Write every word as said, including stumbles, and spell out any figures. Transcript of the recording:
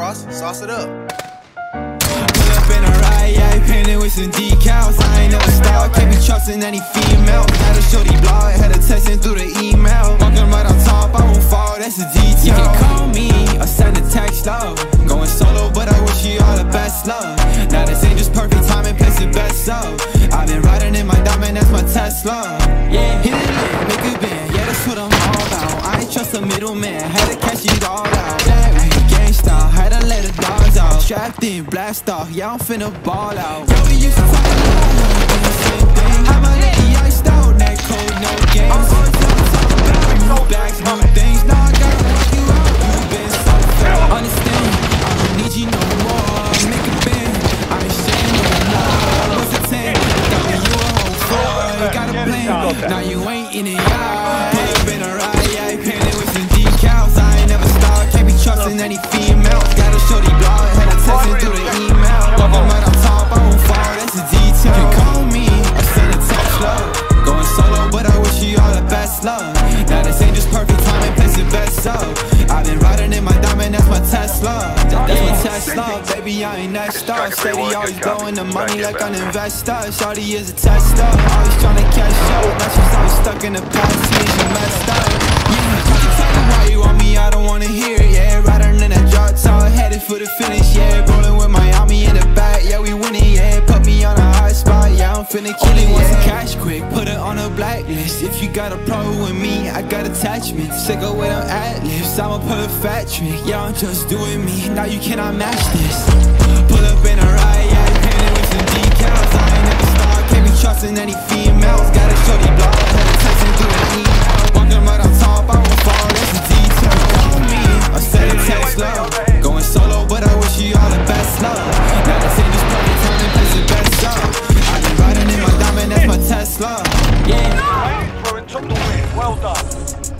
Ross, sauce it up. Pull up in a ride, yeah, painted with some decals. I ain't never stop, can't be trusting any female. Had a shorty blog, had her texting through the email. Walking right on top, I won't fall, that's a detail. You can call me or send a text, love. Going solo, but I wish you all the best, love. Now this ain't just perfect timing, place it best, so I've been riding in my diamond, that's my Tesla. Yeah, hit it lit, make it bend, yeah, that's what I'm all about. I ain't trust a middleman, had to cash it all out. Black gangsta, had to let the dogs out. Strapped in, blast off, yeah, I'm finna ball out. Yeah, we used to talk about the same thing. I'm a lady iced out, that cold, no games. New bags, new things, now I gotta walk you out. You been so fair, understand, I don't need you no more. Make a bend, I ain't saying no more. What's a ten? Got me you a whole four. Got a plan, now you ain't in it, yeah. Pull up in a ride, yeah, painted with some decals. I ain't never stopped, can't be trusting any females. Got a shorty blog, had her texting through the email. Walking right on top, I won't fall, that's a detail. You can call me or send a text, love. Going solo, but I wish you all the best, love. Now this ain't just perfect timing, place it best, so I've been riding in my diamond, that's my Tesla. That's my Tesla, baby, I ain't next up. Steady, always blowing the money like an investor. Shawty is a tester, always tryna catch up. Now she's always stuck in the past, me, she messed up. Yeah, I can tell you why you want me, I don't wanna hear it, yeah. Riding in that drop top, headed for the finish, yeah. Rolling with Miami in the back, yeah, we winning, yeah. Put me on a hot spot, yeah, I'm finna kill it. Want some cash quick, put it on a blacklist. If you got a problem with me, I got attachments. Sick of with them ad-libs, I'm a perfect trick. Yeah, I'm just doing me, now you cannot match this. Pull up in a ride, yeah, painted with some decals. I ain't never stop, can't be trusting any females. Got a shorty blog, had her texting through the email. Walking right on top, I won't fall, that's a detail. Call me, I send a text, love. Going solo, but I wish you all the best, love. Now this ain't just perfect time and place it best, up. I've been riding in my diamond, that's my Tesla. Yeah. Took the win, well done.